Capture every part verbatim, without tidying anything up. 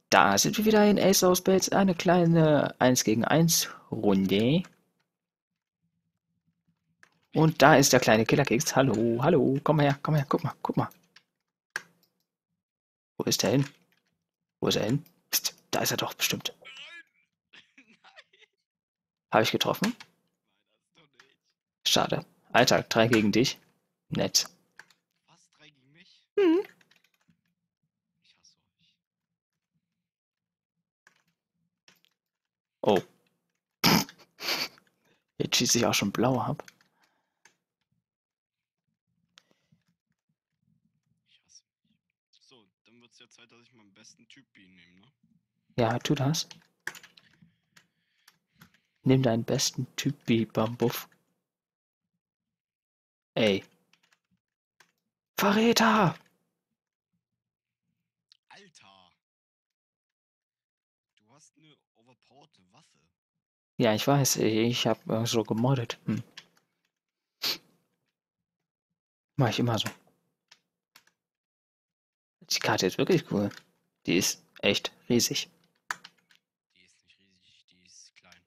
Da sind wir wieder in Ace of Spades, eine kleine eins gegen eins Runde. Und da ist der kleine Killerkeks. Hallo, hallo, komm her, komm her, guck mal, guck mal. Wo ist er hin? Wo ist er hin? Psst, da ist er doch bestimmt. Habe ich getroffen? Schade. Alter, drei gegen dich. Nett. Was? Drei gegen mich? Hm. Ich hasse euch. Oh, jetzt schieße ich auch schon blau ab. Ich hasse mich. So, dann wird es ja Zeit, dass ich meinen besten Typ Bean nehme, ne? Ja, tu das. Nimm deinen besten Typ wie Bambuff. Ey. Verräter! Alter! Du hast eine overpowerte Waffe. Ja, ich weiß, ich habe äh, so gemoddet. Hm. Mach ich immer so. Die Karte ist wirklich cool. Die ist echt riesig. Die ist nicht riesig, die ist klein.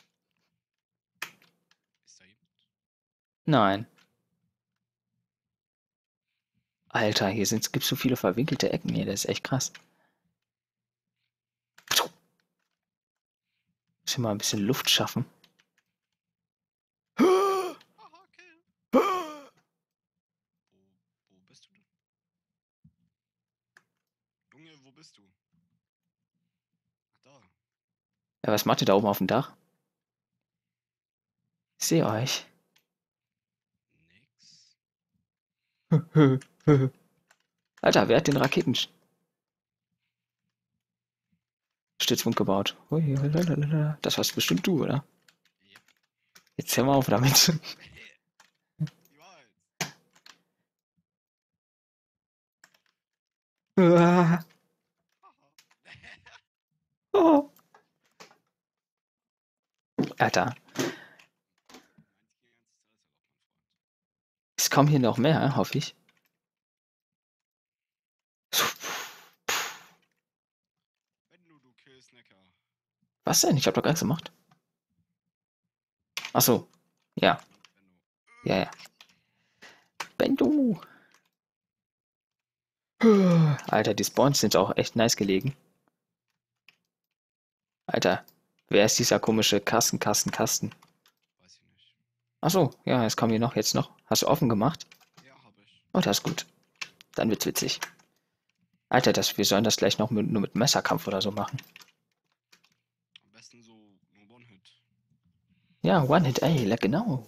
Ist da jemand? Nein. Alter, hier sind, gibt's so viele verwinkelte Ecken hier, das ist echt krass. Muss hier mal ein bisschen Luft schaffen. Haha, okay. Wo, wo bist du denn? Junge, wo bist du? Ach, da. Ja, was macht ihr da oben auf dem Dach? Ich sehe euch. Nix. Alter, wer hat den Raketenstützpunkt gebaut? Das warst bestimmt du, oder? Yep. Jetzt hör mal auf damit. Niemals. Haha. Oh. Alter, Meins gegen eins ist alles erlaubt, mein Freund. es kommen hier noch mehr, hoffe ich. Wenn du, du Killsnacker. Was denn? Ich hab doch gar nichts gemacht. Ach so. Ja, Benno, Benno. ja, ja. Bendu. Alter, die Spawns sind auch echt nice gelegen. Alter, wer ist dieser komische Kasten, Kasten, Kasten? Weiß ich nicht. Ach so, ja, es kommen hier noch, jetzt noch. Hast du offen gemacht? Ja, hab ich. Oh, das ist gut. Dann wird's witzig. Alter, das, wir sollen das gleich noch mit, nur mit Messerkampf oder so machen. Am besten so nur One-Hit. Ja, One-Hit, ey, la- genau.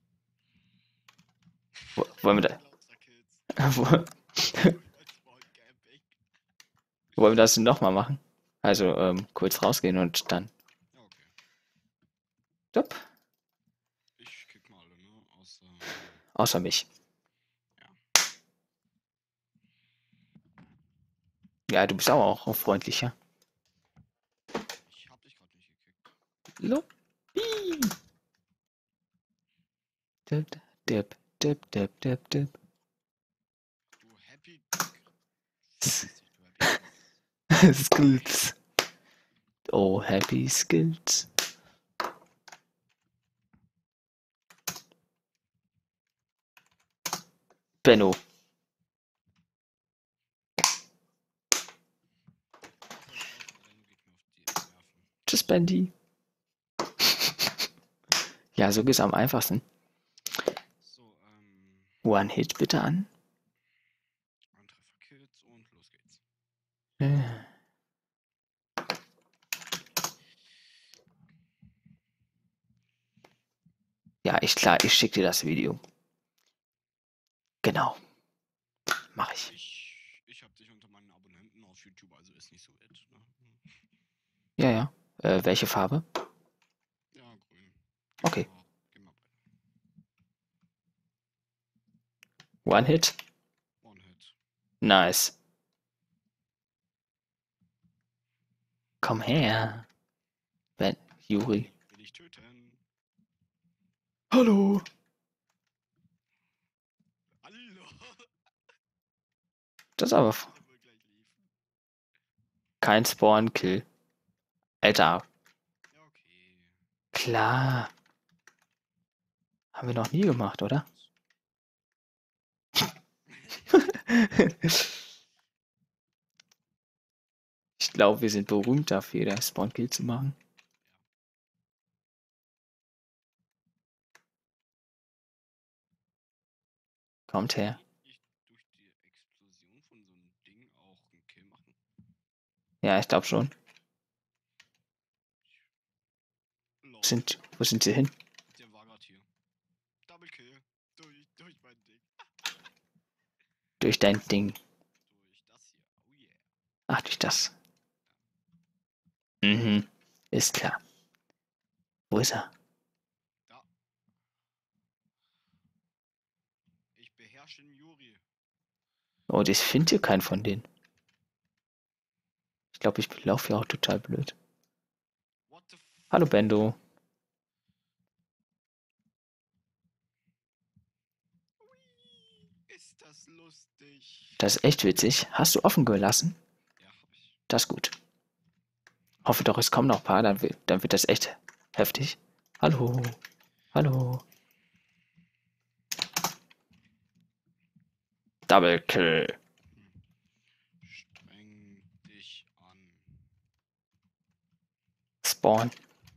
Wo- Wollen wir da, Lauter Kills. wo- Als Spawn-Camping. wollen wir das nochmal machen? Also, ähm, kurz rausgehen und dann. Ja, okay. Stopp. Ich kick mal alle, ne? Außer. Außer mich. Ja. Ja, du bist aber auch freundlicher. Ich hab dich gerade nicht gekickt. Luppi. Dip, dip, dip, dip, dip, dip. Du Happy. Verpiss dich, du Happy. Skills. Oh, happy skills. Benno. Was soll ich machen? Benno geht mir auf die Nerven. Tschüss, Bendy. Ja, so geht's am einfachsten. So, ähm. One Hit bitte an. Ein Treffer Kills und los geht's. Äh, Ja, ich klar, ich schicke dir das Video. Genau, mache ich. Ich. Ich hab dich unter meinen Abonnenten auf YouTube, also ist nicht so wild, ne? Ja, ja. Äh, welche Farbe? Ja, grün. Gib Okay. mal. Gib mal One Hit. One Hit. Nice. Komm her. Ben, Juri. Will ich töten? Hallo. Hallo! Das ist aber Der will gleich liefen. kein Spawn-Kill. Alter, Ja, okay. klar. Haben wir noch nie gemacht, oder? Ich glaube, wir sind berühmt dafür, das Spawn-Kill zu machen. Kommt her. Ich durch die Explosion von so einem Ding auch einen Kill machen. Ja, ich glaube schon. Lol. Wo sind, wo sind sie hin? Der war gerade hier. Double Kill. Durch, durch mein Ding. Durch dein Ding. Durch das hier. Oh yeah. Ach, durch das. Mhm. Ist klar. Wo ist er? Da. Ich beherrsche den Juri. Oh, ich finde hier keinen von denen. Ich glaube, ich laufe hier auch total blöd. What the f Hallo, Bendo. Ui, ist das lustig. Das ist echt witzig. Hast du offen gelassen? Ja, hab ich. Das ist gut. Hoffe doch, es kommen noch ein paar, dann wird, dann wird das echt heftig. Hallo. Hallo. Double Kill. Hm. Streng dich an. Spawn.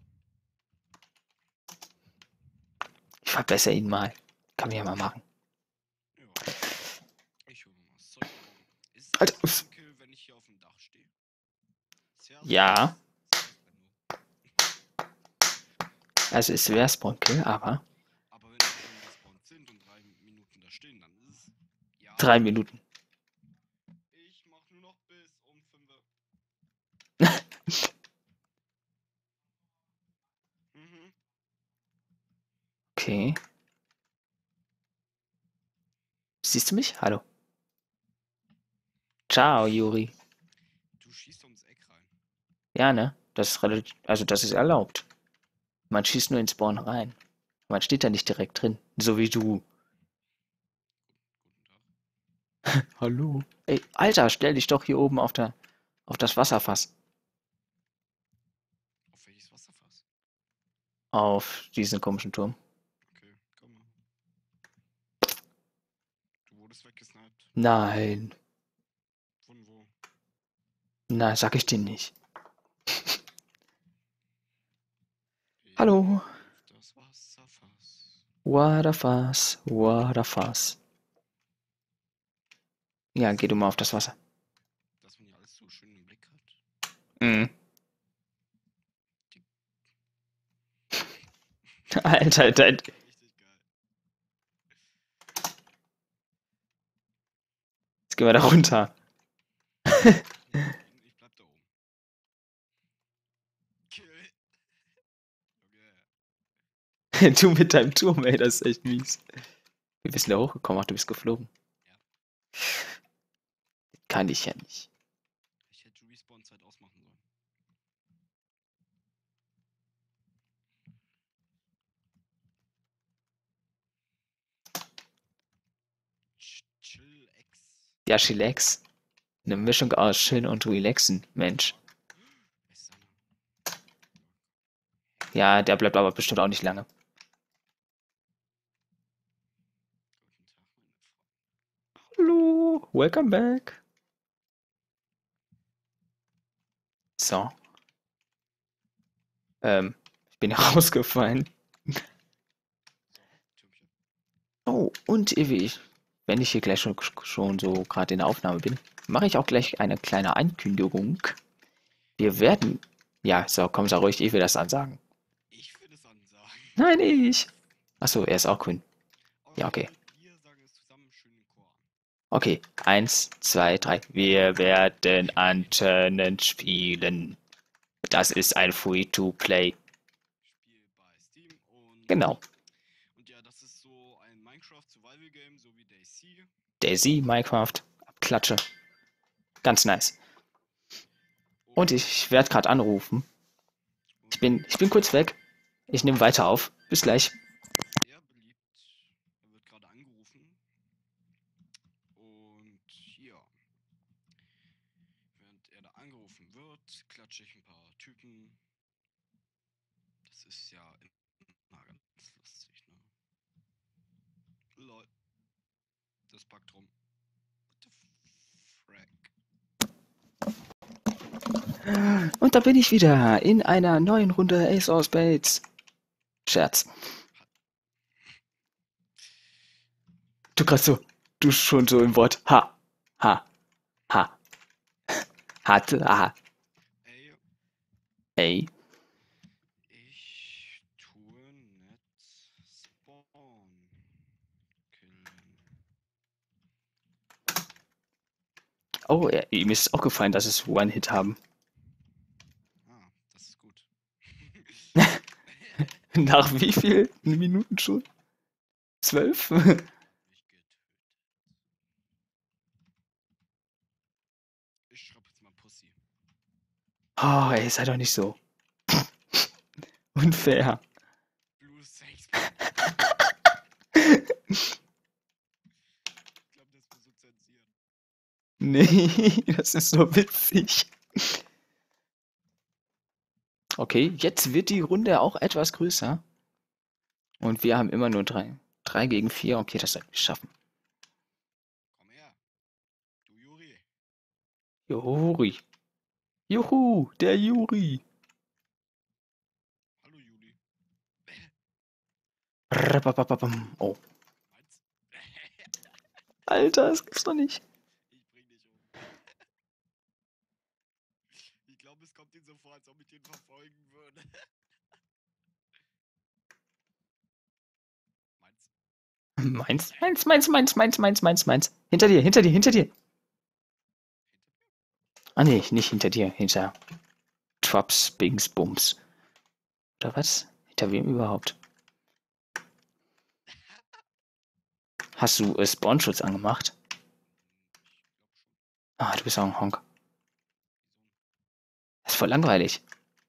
Ich verbessere ihn mal. Kann man ja mal machen. Ja. Ich hole mal das Zeug. Ist es Alter, ein ups. Kill, wenn ich hier auf dem Dach stehe? Sehr, Ja. sehr, sehr, Also es wäre Spawn-Kill, aber aber wenn wir schon gespawnt sind und drei Minuten da stehen, dann ist es. Ja. drei Minuten. Ich mach nur noch bis um fünf. Mhm. Okay. Siehst du mich? Hallo. Ciao, Juri. Du schießt ums Eck rein. Ja, ne? Das ist relativ, also das ist erlaubt. Man schießt nur in Spawn rein. Man steht da nicht direkt drin. So wie du. Guten Tag. Hallo. Ey, Alter, stell dich doch hier oben auf der, auf das Wasserfass. Auf welches Wasserfass? Auf diesen komischen Turm. Okay, komm mal. Du wurdest weggesniped. Nein. Von wo? Nein, sag ich dir nicht. Ich Hallo. auf das Wasserfass. Waterfass, Waterfass. Ja, geh du mal auf das Wasser. Dass man hier alles so schön im Blick hat. Mhm. Alter, dein, Richtig geil. jetzt gehen wir da runter. Ich bleib da oben. Kill. Okay. Du mit deinem Turm, ey, das ist echt mies. Wir sind da hochgekommen, ach, du bist geflogen. Ja. Kann ich ja nicht. Ich hätte Respawn-Zeit ausmachen sollen. Ch- Chill-X. Ja, chillax. Eine Mischung aus chillen und relaxen, Mensch. Ist einer. Ja, der bleibt aber bestimmt auch nicht lange. Guten Tag, meine Freunde. Hallo, welcome back. So. Ähm, ich bin rausgefallen. So, Türmchen. Oh, und Evi, wenn ich hier gleich schon, schon so gerade in der Aufnahme bin, mache ich auch gleich eine kleine Ankündigung. Wir werden. Ja, so, komm, sag ruhig, ich will das ansagen. Ich will es ansagen. Nein, ich. Achso, er ist auch grün. Ja, okay. Wir sagen es zusammen schön im Chor an. Okay, eins, zwei, drei. Wir werden Antennen spielen. Das ist ein Free-to-Play. Spiel bei Steam und. Genau. Und ja, das ist so ein Minecraft-Survival-Game, so wie DayZ. Daisy, Minecraft, Klatsche. Ganz nice. Und ich werde gerade anrufen. Ich bin, ich bin kurz weg. Ich nehme weiter auf. Bis gleich. Sehr beliebt. Er wird gerade angerufen. Und ja. Während er da angerufen wird. Dort klatsche ich ein paar Typen. Das ist ja immer ganz lustig, ne? Lol. Das packt rum. What the frack? Und da bin ich wieder in einer neuen Runde Ace of Spades. Scherz. Du gerade so, du schon so im Wort ha, ha, ha, hatte, ha, Ey, ey. ich tue net Spawn killen. Oh, ja, ihm ist auch gefallen, dass es One-Hit haben. Ah, das ist gut. Nach wie viel Minuten schon? Zwölf? Mich getötet. Ich schreibe jetzt mal Pussy. Oh, ey, sei doch nicht so. Unfair. Blue Sex. Ich glaube, das muss so zensieren. Nee, das ist so witzig. Okay, jetzt wird die Runde auch etwas größer. Und wir haben immer nur drei. Drei gegen vier. Okay, das sollten wir schaffen. Komm her. Du Juri. Juri. Juhu, der Juri. Hallo Juli. Rapapapapam. Oh, Meins? Alter, das gibt's doch nicht. Ich bring dich um. Ich glaube, es kommt ihm so vor, als ob ich den verfolgen würde. Meins? Meins, meins, meins, meins, meins, meins, meins, meins. Hinter dir, hinter dir, hinter dir. Ah nee, nicht hinter dir, hinter Traps, Bings, Bums. Oder was? Hinter wem überhaupt? Hast du äh, Spawnschutz angemacht? Ich glaube schon. Ah, du bist auch ein Honk. Wieso? Das ist voll langweilig.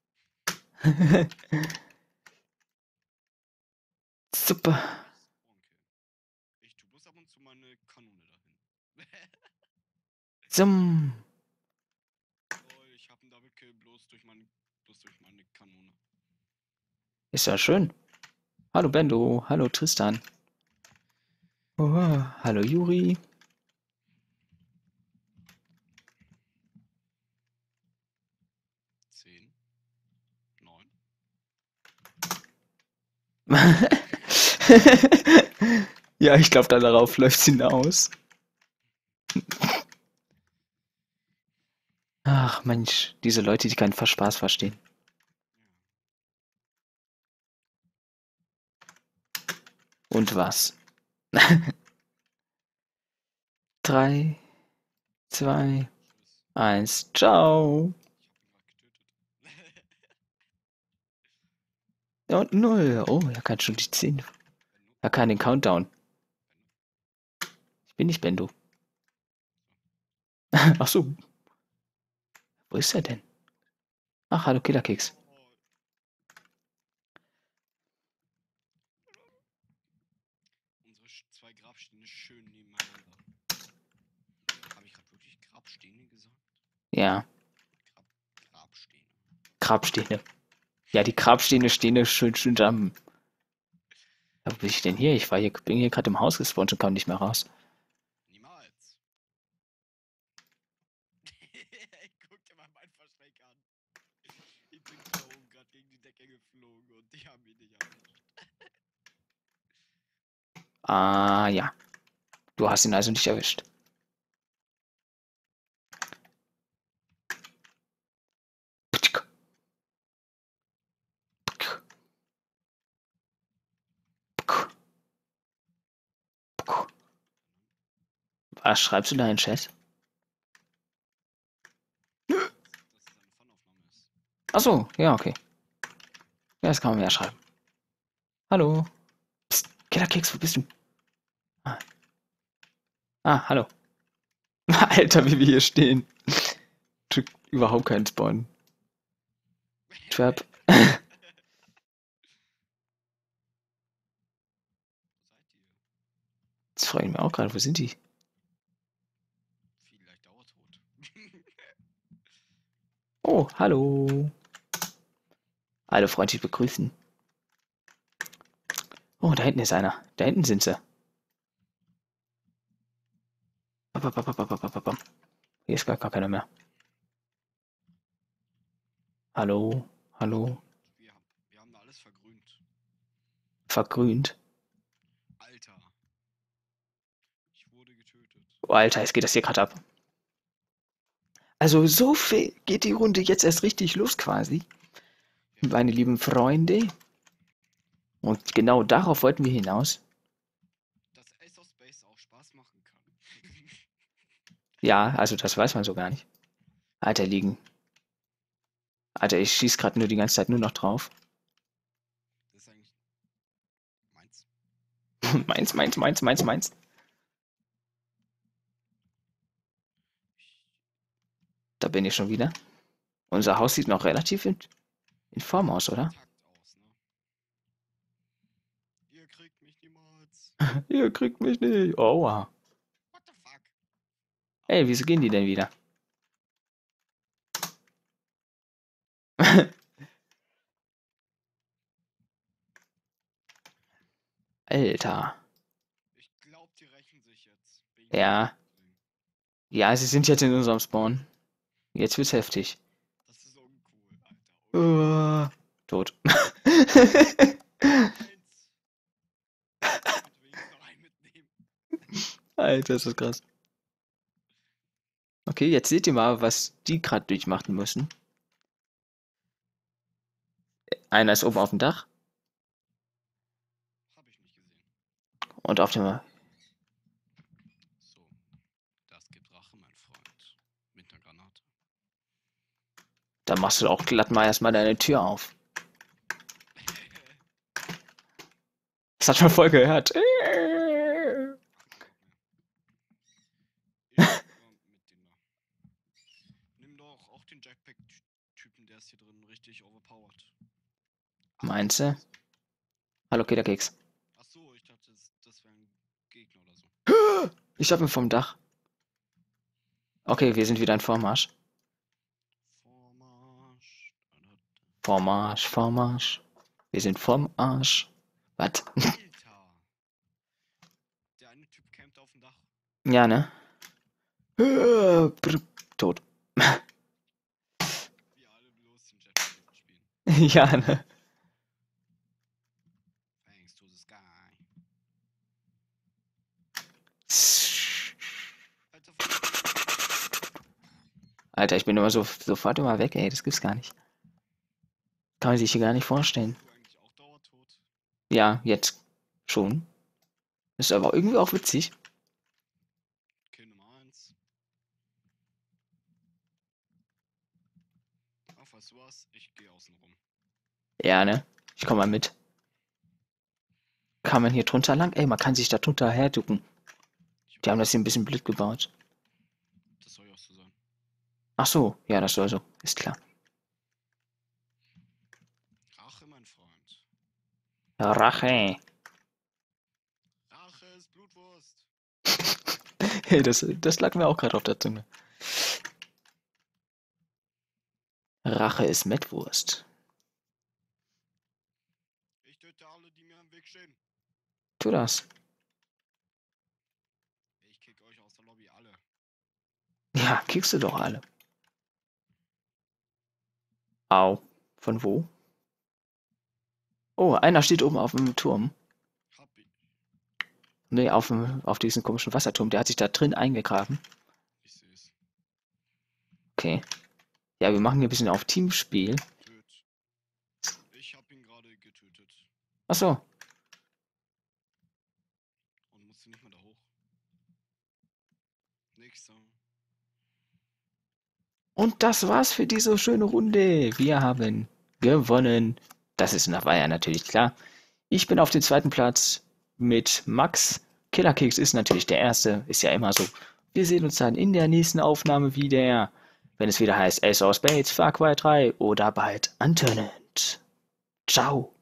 Super. Spawnkill. Ich tu bloß ab und zu mal eine Kanone dahin. Zum. Oh, ich hab einen Double Kill bloß durch meine, bloß durch meine Kanone. Ist ja schön. Hallo Bendo, hallo Tristan. Oh, hallo Juri. Zehn. Neun. Ja, ich glaube, darauf läuft's hinaus. Ach Mensch, diese Leute, die keinen Spaß verstehen. Und was? Drei, zwei, Tschüss. eins, ciao. Ich hab ihn gerade getötet. Und null. Oh, er kann schon die zehn. Benno? Er kann den Countdown. Benno? Ich bin nicht Bendo. Ach so. Wo ist er denn? Ach, hallo Killerkeks. Oh. Unsere Sch- zwei Grabsteine schön nebeneinander. Habe ich gerade wirklich Grabsteine gesagt? Ja, Grab Grabsteine. Grabsteine. Ja, die Grabsteine stehen da schön, schön zusammen. Ja, wo bin ich denn hier? Ich war hier, bin hier gerade im Haus gespawnt und kam nicht mehr raus. Niemals. Guck dir mal meinen Versteck an. Ich bin da oben gerade gegen die Decke geflogen und die haben mich nicht erwischt. Ah, ja. Du hast ihn also nicht erwischt. Was schreibst du da in den Chat? Dass es eine Fun-Aufnahme ist. Ach so, ja, okay. Ja, das kann man ja schreiben. Hallo. Psst, Killerkeks, wo bist du? Ah, ah hallo. Alter, wie wir hier stehen. Tut überhaupt keinen Spawn. Trap. Wo seid ihr? Jetzt frage ich mich auch gerade, wo sind die? Vielleicht dauertot. Oh, hallo. Alle freundlich begrüßen. Oh, da hinten ist einer. Da hinten sind sie. Hier ist gar keiner mehr. Hallo, hallo. Wir, haben- wir haben da alles vergrünt. Vergrünt. Alter. Ich wurde getötet. Oh, Alter, jetzt geht das hier gerade ab. Also so viel geht die Runde jetzt erst richtig los quasi. Ja. Meine lieben Freunde. Und genau darauf wollten wir hinaus. Dass Ace of Space auch Spaß machen kann. Ja, also das weiß man so gar nicht. Alter, liegen. Alter, ich schieß gerade nur die ganze Zeit nur noch drauf. Das ist eigentlich meins. Meins, meins, meins, meins, meins. Da bin ich schon wieder. Unser Haus sieht noch relativ in, in Form aus, oder? Takt aus, ne? Ihr kriegt mich niemals. Ihr kriegt mich nicht. Aua. What the fuck? Ey, wieso gehen die denn wieder? Alter. Ich glaub, die rächen sich jetzt. Wegen Ja. dem- Ja, sie sind jetzt in unserem Spawn. Jetzt wird's heftig. Das ist uncool, Alter. Uh, tot. Eins. Ich will jetzt noch einen mitnehmen. Alter, ist das krass. Okay, jetzt seht ihr mal, was die gerade durchmachen müssen. Einer ist oben auf dem Dach Hab ich nicht gesehen. und auf dem. So. Das gibt Rache, mein Freund. Mit einer Granate. Da machst du auch glatt mal erstmal deine Tür auf. Das hat man voll gehört. Ich komm mit dem da. Nimm doch auch den Jackpack-Typen, der ist hier drin richtig overpowered. Meinst du? Hallo, Keks. Ach so, ich dachte, das, das wäre ein Gegner oder so. Ich hab ihn vom Dach. Okay, wir sind wieder in Vormarsch. Vormarsch. Vormarsch, Vormarsch. Wir sind vom Arsch. Was? Alter. Der eine Typ campt auf dem Dach. Ja, ne? Äh, brr, Tot. Wie alle bloß den Jackpack spielen. Ja, ne? Thanks to the sky. Alter, Alter, ich bin immer so sofort immer weg, ey. Das gibt's gar nicht. Kann man sich hier gar nicht vorstellen. bist du eigentlich auch dauertot? Ja, jetzt schon. Ist aber irgendwie auch witzig. Okay, Nummer eins. Ach, weißt du was? Ich gehe außen rum. Ja, ne? Ich komm mal mit. Kann man hier drunter lang? Ey, man kann sich da drunter herducken. Ich Die haben das hier ein bisschen blöd gebaut. Das soll ja auch so sein. Ach so, ja, das soll so. Ist klar. Rache, mein Freund. Rache. Rache ist Blutwurst. Hey, das, das lag mir auch gerade auf der Zunge. Rache ist Mettwurst. Ich töte alle, die mir im Weg stehen. Tu das. Ich kick euch aus der Lobby alle. Ja, kickst du doch alle. Au. Von wo? Oh, einer steht oben auf dem Turm. Hab ich. Nee, auf, dem, auf diesen komischen Wasserturm. Der hat sich da drin eingegraben. Ich seh's. Okay. Ja, wir machen hier ein bisschen auf Teamspiel. Töt. Ich hab ihn gerade getötet. Ach so. Und musste nicht mehr da hoch. Nächster. Und das war's für diese schöne Runde. Wir haben gewonnen. Das ist nach Weiher natürlich klar. Ich bin auf dem zweiten Platz mit Max. Killerkeks ist natürlich der erste. Ist ja immer so. Wir sehen uns dann in der nächsten Aufnahme wieder. Wenn es wieder heißt Ace of Spades, Far Cry drei oder bald Unturned. Ciao.